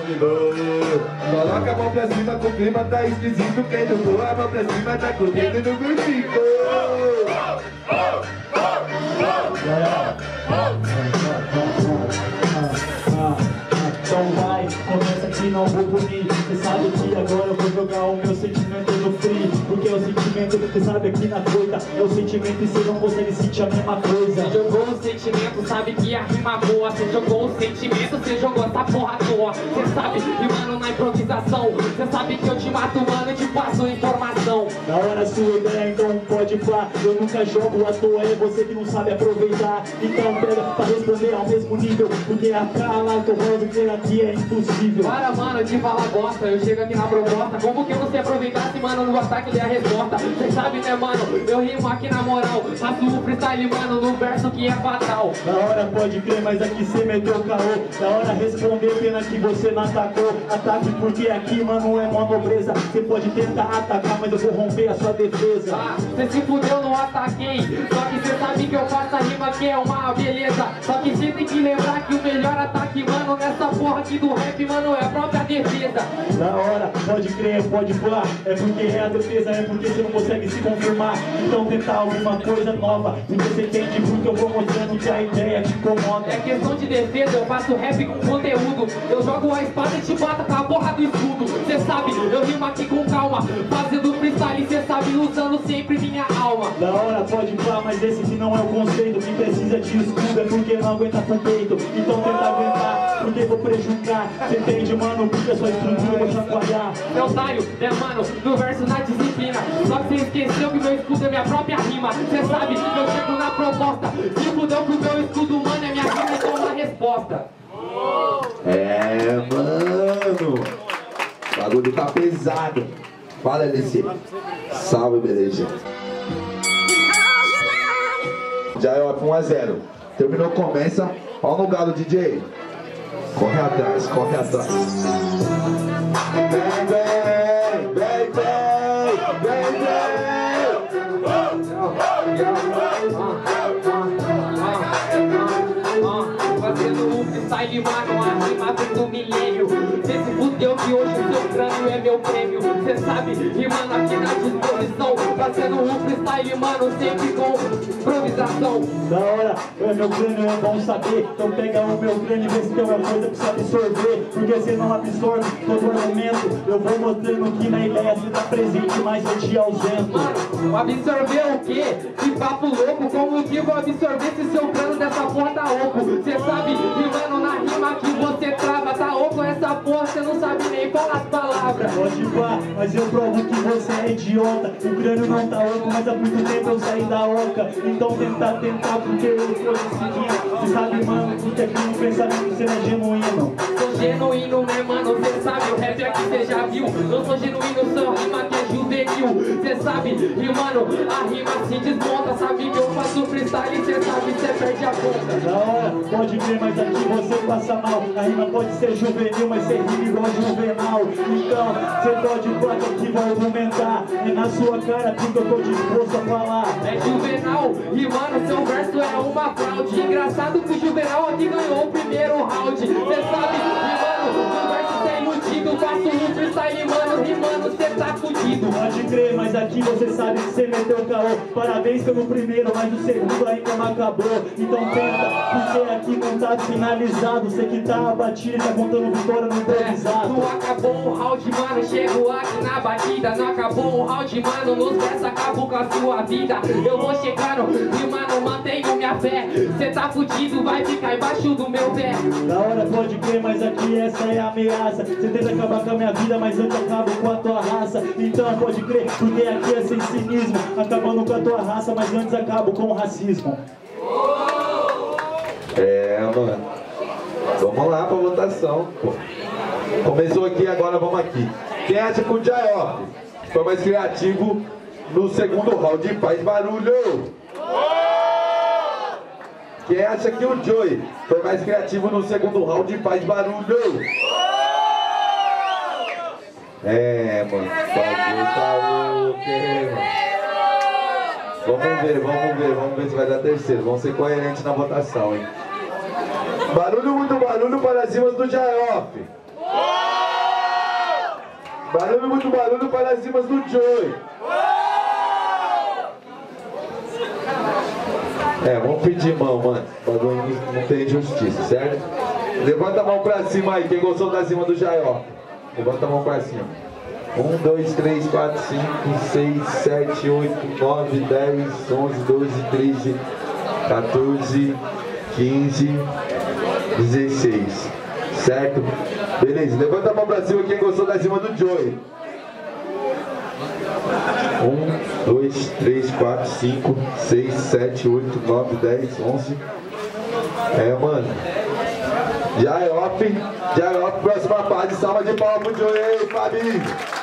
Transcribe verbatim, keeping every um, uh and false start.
dominou. Coloca a mão pra cima com o clima tá esquisito. Quem não pôr a mão pra cima tá correndo no gordinho. Então vai, começa aqui, não vou punir. Você sabe que agora eu vou jogar o meu sentimento no free. Porque é o sentimento que você sabe aqui na coita. É o sentimento e você não consegue sentir a mesma coisa. Você jogou o sentimento, sabe que a rima boa. Você jogou o sentimento, você jogou essa porra à toa. Você sabe, rimando na improvisação. Você sabe que eu te mato, mano, e te passo informação. Da hora a sua ideia, então pode pá. Eu nunca jogo à toa, é você que não sabe aproveitar. Então pega pra responder ao mesmo nível. Porque a cala, tô falando que aqui é impossível. Para, mano, de falar bosta, eu chego aqui na proposta. Como que eu não sei aproveitar se, mano, no ataque ele é a resposta? Cê sabe, né, mano, eu rimo aqui na moral. Faço o freestyle, mano, no verso que é fatal. Da hora pode crer, mas aqui cê meteu caô. Da hora responder, pena que você não atacou. Ataque porque aqui, mano, é manobreza. Cê pode tentar atacar, mas eu vou romper a sua defesa. Ah, cê se fudeu, não ataquei. Só que cê sabe que eu faço a rima que é uma beleza. Só que cê tem que lembrar que o melhor ataque, mano, nessa porra aqui do rap, mano, é a própria defesa. Da hora, pode crer, pode pular. É porque é a defesa, é porque você não consegue se confirmar. Então tentar alguma coisa nova. Porque você entende porque eu vou mostrando que a ideia te incomoda. É questão de defesa, eu faço rap com conteúdo. Eu jogo a espada e te bato com a porra do escudo. Cê sabe, eu rimo aqui com calma. Fazendo freestyle, cê sabe, usando sempre minha alma. Da hora pode pular, mas esse que não é o conceito. Quem precisa de escudo é porque não aguenta com o peito. Então tenta aguentar, porque vou prejudicar. Cê entende, mano, porque a sua estrutura eu vou chacoalhar. Meu otário, né, mano, no verso na disciplina. Só que cê esqueceu que meu escudo é minha própria rima. Cê sabe, eu chego na proposta. Se fudeu que o meu escudo, mano, é minha rima, então uma resposta. É, mano. O bagulho tá pesado. Fala, L C. Salve, beleza. Já é um a zero. Terminou, começa. Ó no galo, D J. Corre atrás, corre atrás. Bem, bem, bem, bem, bem, bem. Fazendo um freestyle, mano, a rima vem do milênio. Cê se fudeu que hoje o seu crânio é meu prêmio. Cê sabe, rimando aqui na disposição. Fazendo um freestyle, mano, sempre com improvisação. Da hora, é meu crânio, é bom saber. Então pega o meu crânio e vê se tem uma coisa pra você absorver. Porque você não absorve todo argumento. Eu vou mostrando que na ideia você tá presente, mas eu te ausento. Mano, absorver o quê? Que papo louco, como que eu vou absorver se seu crânio dessa porra tá oco? Cê sabe, rimando na rima que você trava, tá oco essa porra, cê não sabe nem falar as palavras. Pode pá, mas eu provo que você é idiota. O crânio não tá oco, mas há muito tempo eu saí da oca. Então tentar, tentar, porque eu sou decidido. Cê sabe, mano, porque aqui no pensamento você não é genuíno. Sou genuíno, né, mano, cê sabe, o rap aqui cê já viu. Eu sou genuíno, sou rima que é juvenil. Cê sabe, rimando, a rima se desmonta. Sabe que eu faço freestyle, cê sabe, cê perde a conta. Da hora, pode crer, mas aqui você passa mal. A rima pode ser juvenil, mas você rima igual juvenal. Então, você pode falar que aqui vai argumentar. É na sua cara porque eu tô disposto a falar. É juvenal, rimando, seu verso é uma fraude. Engraçado que o juvenal aqui ganhou o primeiro round. Cê sabe, rimando, o verso cê é iludido. Faço um freestyle, mano, rimando, cê tá fudido. Pode crer, mas aqui você sabe que você meteu o caô. Parabéns pelo primeiro, mas o segundo ainda não acabou. Então tenta, porque aqui não tá finalizado. Você que tá abatido e tá contando vitória no improvisado. Não acabou o round, mano, chego aqui na batida. Não acabou o round, mano, nos versos acabo com a sua vida. Eu vou chegando e, mano, mantenho minha fé. Cê tá fudido, vai ficar embaixo do meu pé. Da hora pode crer, mas aqui essa é a ameaça. Você tenta acabar com a minha vida, mas antes acabo com a tua raça. Então pode crer, porque aqui é sem cinismo. Acabando com a tua raça, mas antes acabo com o racismo. É, mano. Vamos lá pra votação, pô. Começou aqui, agora vamos aqui. Quem acha que o Jayoff foi mais criativo no segundo round? Faz barulho! Quem acha que o Joey foi mais criativo no segundo round? Faz barulho! É, mano. Bagulho tá louco, hein, mano. Vamos ver, vamos ver, vamos ver se vai dar terceiro. Vamos ser coerentes na votação, hein? Barulho, muito barulho para cima do Jayoff. Barulho, muito barulho para as rimas do Joey. É, vamos pedir mão, mano. Bagulho não tem injustiça, certo? Levanta a mão pra cima aí, quem gostou da rima do Jaió. Levanta a mão pra cima. um, dois, três, quatro, cinco, seis, sete, oito, nove, dez, onze, doze, treze, quatorze, quinze, dezesseis. Certo? Beleza, levanta a mão pra cima quem gostou da rima do Joey. um, dois, três, quatro, cinco, seis, sete, oito, nove, dez, onze. É, mano. Jaiop, Jaiop, próxima fase. Salva de palmas pro Joey, Fabinho.